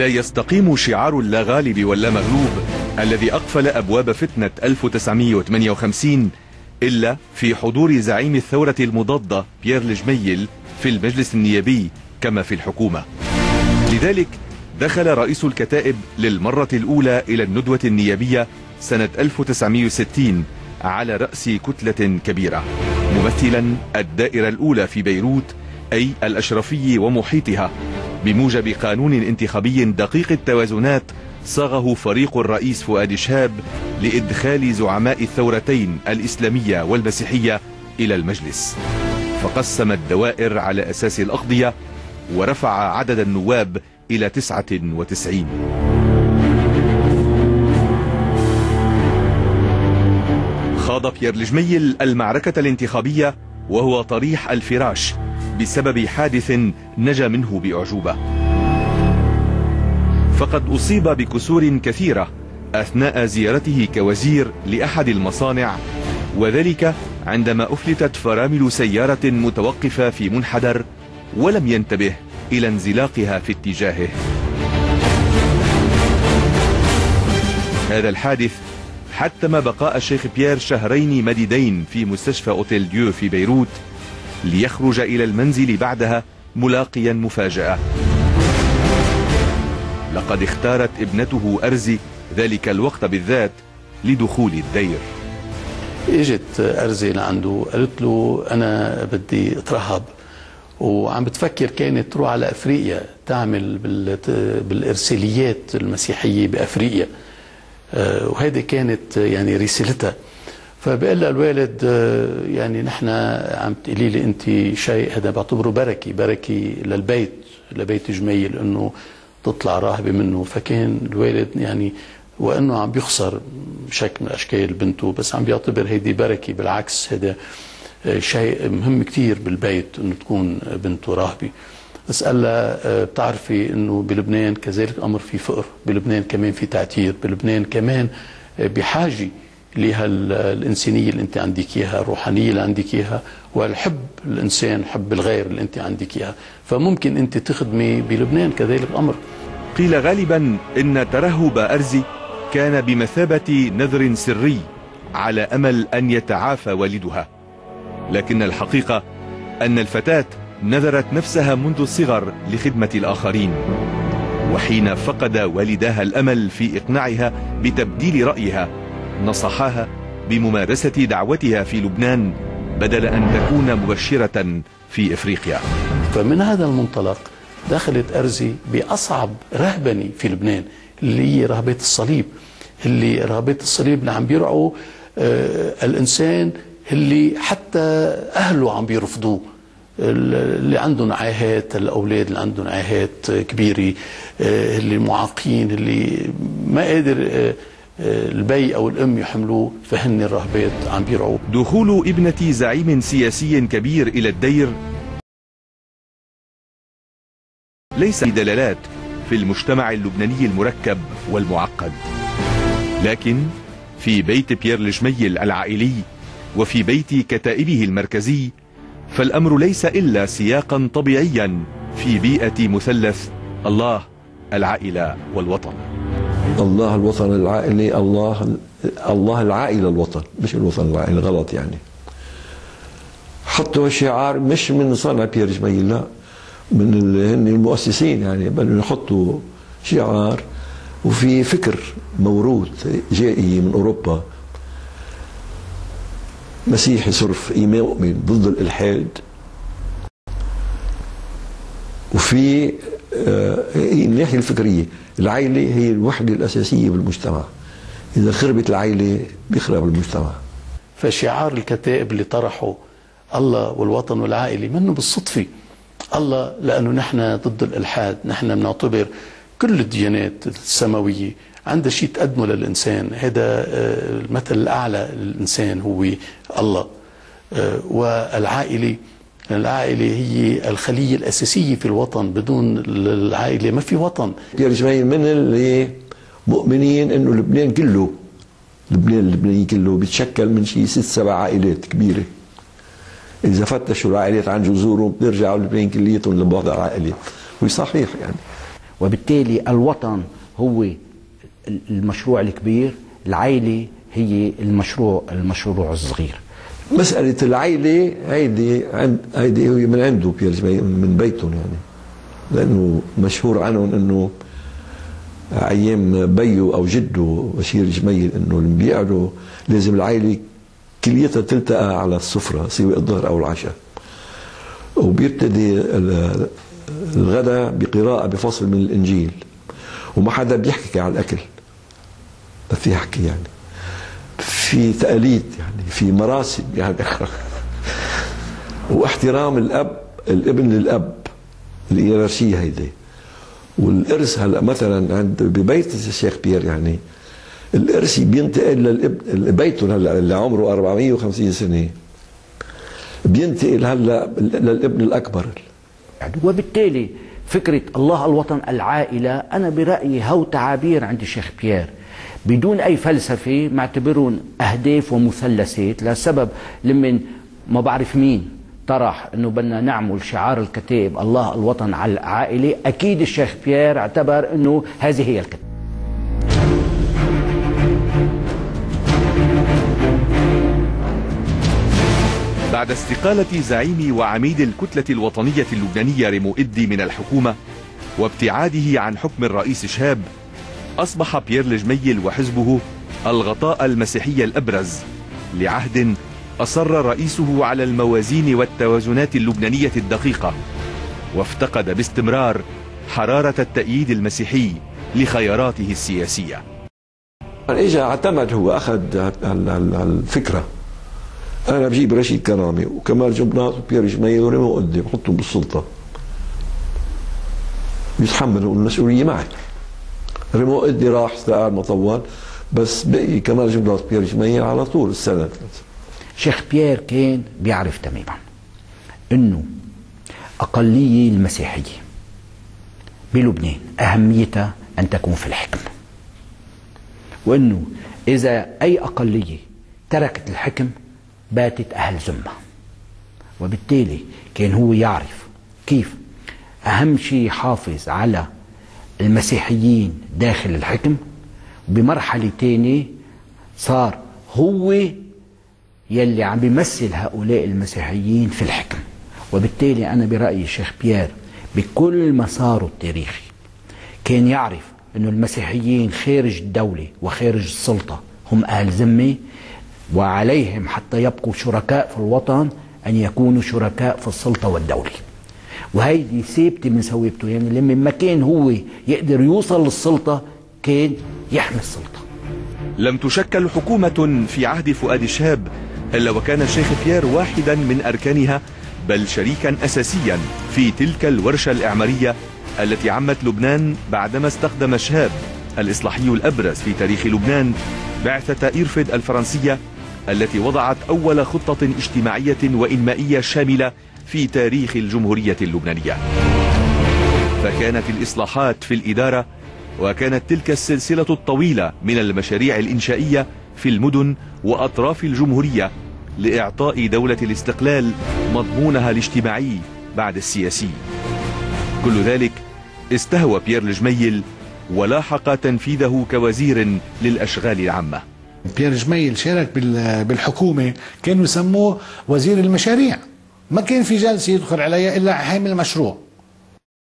لا يستقيم شعار اللا غالب ولا مغلوب الذي أقفل أبواب فتنة 1958 إلا في حضور زعيم الثورة المضادة بيير الجميل في المجلس النيابي كما في الحكومة. لذلك دخل رئيس الكتائب للمرة الأولى إلى الندوة النيابية سنة 1960 على رأس كتلة كبيرة ممثلا الدائرة الأولى في بيروت، أي الأشرفي ومحيطها، بموجب قانون انتخابي دقيق التوازنات صاغه فريق الرئيس فؤاد شهاب لإدخال زعماء الثورتين الإسلامية والمسيحية إلى المجلس، فقسم الدوائر على أساس الأقضية ورفع عدد النواب إلى 99. خاض بيير الجميل المعركة الانتخابية وهو طريح الفراش بسبب حادث نجا منه بأعجوبة، فقد أصيب بكسور كثيرة أثناء زيارته كوزير لأحد المصانع، وذلك عندما أفلتت فرامل سيارة متوقفة في منحدر ولم ينتبه إلى انزلاقها في اتجاهه. هذا الحادث حتم بقاء الشيخ بيير شهرين مديدين في مستشفى أوتيل ديو في بيروت، ليخرج إلى المنزل بعدها ملاقيا مفاجأة. لقد اختارت ابنته أرزي ذلك الوقت بالذات لدخول الدير. اجت أرزي لعنده قالت له أنا بدي أترهب، وعم بتفكر كانت تروح على أفريقيا تعمل بالإرساليات المسيحية بأفريقيا، وهذه كانت يعني رسالتها. فبقول لها الوالد يعني نحن عم تقولي لي انت شيء هذا بعتبره بركي لبيت جميل انه تطلع راهبه منه. فكان الوالد يعني وانه عم بيخسر شكل من اشكال بنته، بس عم بيعتبر هيدي بركه، بالعكس هذا شيء مهم كثير بالبيت انه تكون بنته راهبه. بس قال لها بتعرفي انه بلبنان كذلك الامر في فقر، بلبنان كمان في تعتير، بلبنان كمان بحاجه لها الإنسانية اللي أنت عندك إياها، الروحانية اللي عندك إياها، والحب الإنسان، حب الغير اللي أنت عندك إياها، فممكن أنت تخدمي بلبنان كذلك الأمر. قيل غالبا إن ترهب أرزي كان بمثابة نذر سري على أمل أن يتعافى والدها، لكن الحقيقة أن الفتاة نذرت نفسها منذ الصغر لخدمة الآخرين، وحين فقد والدها الأمل في إقناعها بتبديل رأيها نصحاها بممارسة دعوتها في لبنان بدل أن تكون مبشرة في إفريقيا. فمن هذا المنطلق دخلت أرزي بأصعب رهبنة في لبنان اللي هي رهبة الصليب، اللي عم بيرعوا الإنسان اللي حتى أهله عم بيرفضوه، اللي عندهم عاهات، الأولاد اللي عندهم عاهات كبيرة، اللي معاقين، اللي ما قادر البي أو الأم يحملوه، فهن الرهبات عم بيرعوا. دخول ابنة زعيم سياسي كبير إلى الدير ليس دلالات في المجتمع اللبناني المركب والمعقد، لكن في بيت بيير الجميل العائلي وفي بيت كتائبه المركزي فالأمر ليس إلا سياقا طبيعيا في بيئة مثلث الله، العائلة والوطن. الله الوطن العائلي، الله العائلة الوطن، مش الوطن العائلي، غلط يعني. حطوا شعار مش من صنع بيير جميل، لا، من هن المؤسسين يعني، بل يحطوا شعار وفي فكر موروث جائي من أوروبا، مسيحي صرف مؤمن ضد الإلحاد، وفي الناحية الفكرية العائلة هي الوحدة الأساسية بالمجتمع، إذا خربت العائلة بيخرب المجتمع. فشعار الكتائب اللي طرحوا الله والوطن والعائلة منه بالصدفة. الله لأنه نحن ضد الإلحاد، نحن بنعتبر كل الديانات السماوية عندها شيء تقدمه للإنسان، هذا المثل الأعلى للإنسان هو الله. والعائلة هي الخلية الأساسية في الوطن، بدون العائلة ما في وطن. بيير جميل من اللي مؤمنين إنه لبنان كله، اللبناني كله بيتشكل من شيء 6-7 عائلات كبيرة، إذا فتشوا العائلات عن جذورهم بيرجعوا لبنان كليتهم لبعض العائلات، وصحيح يعني. وبالتالي الوطن هو المشروع الكبير، العائلة هي المشروع الصغير. مسألة العائلة هيدي هي من عنده بيير جميل، من بيتهم يعني، لأنه مشهور عنهم أنه أيام بيو أو جده بشير جميل أنه لما بيقعدوا لازم العائلة كليتها تلتقى على السفرة سواء الظهر أو العشاء، وبيبتدي الغداء بقراءة بفصل من الإنجيل، وما حدا بيحكي على الأكل، ما في حكي يعني، في تقاليد يعني، في مراسم يعني واحترام الابن للأب، الإيرارشية هيدي. والإرث هلا مثلا عند ببيت الشيخ بيير يعني الإرث بينتقل للابن، بيته هلا اللي عمره 450 سنة بينتقل هلا للابن الأكبر. وبالتالي فكرة الله الوطن العائلة أنا برأيي هو تعابير عند الشيخ بيير بدون أي فلسفة، معتبرون أهداف ومثلثات، لسبب لمن ما بعرف مين طرح أنه بدنا نعمل شعار الكتائب الله الوطن على العائلة، أكيد الشيخ بيير اعتبر أنه هذه هي الكتائب. بعد استقالة زعيم وعميد الكتلة الوطنية اللبنانية ريمو إدي من الحكومة وابتعاده عن حكم الرئيس شهاب، أصبح بيير الجميل وحزبه الغطاء المسيحي الأبرز لعهد أصر رئيسه على الموازين والتوازنات اللبنانية الدقيقة، وافتقد باستمرار حرارة التأييد المسيحي لخياراته السياسية. اجى اعتمد، هو اخذ الفكره، انا بجيب رشيد كرامي وكمال جنبلاط وبيير جميل وريمو إدي بحطهم بالسلطه، بيتحملوا المسؤوليه معي. ريمو إدي راح استقال مطول، بس بقي كمال جنبلاط بيير جميل على طول السنه. شيخ بيير كان بيعرف تماما انه اقليه المسيحيه بلبنان اهميتها ان تكون في الحكم، وانه اذا اي اقليه تركت الحكم باتت اهل ذمه، وبالتالي كان هو يعرف كيف اهم شيء يحافظ على المسيحيين داخل الحكم، وبمرحله ثانيه صار هو يلي عم بيمثل هؤلاء المسيحيين في الحكم. وبالتالي أنا برأيي الشيخ بيير بكل مساره التاريخي كان يعرف أن المسيحيين خارج الدولة وخارج السلطة هم أهل ذمة، وعليهم حتى يبقوا شركاء في الوطن أن يكونوا شركاء في السلطة والدولة، وهيدي ثابتة من ثوابته. يعني لما ما كان هو يقدر يوصل للسلطة كان يحمي السلطة. لم تشكل حكومة في عهد فؤاد شهاب إلا وكان الشيخ بيير واحدا من أركانها، بل شريكا أساسيا في تلك الورشة الإعمارية التي عمت لبنان بعدما استخدم شهاب الإصلاحي الأبرز في تاريخ لبنان بعثة إيرفيد الفرنسية التي وضعت أول خطة اجتماعية وإنمائية شاملة في تاريخ الجمهورية اللبنانية. فكانت الإصلاحات في الإدارة، وكانت تلك السلسلة الطويلة من المشاريع الإنشائية في المدن وأطراف الجمهورية لإعطاء دولة الاستقلال مضمونها الاجتماعي بعد السياسي. كل ذلك استهوى بيير الجميل ولاحق تنفيذه كوزير للأشغال العامة. بيير جميل شارك بالحكومة، كانوا يسموه وزير المشاريع، ما كان في جلسة يدخل عليها إلا حامل مشروع.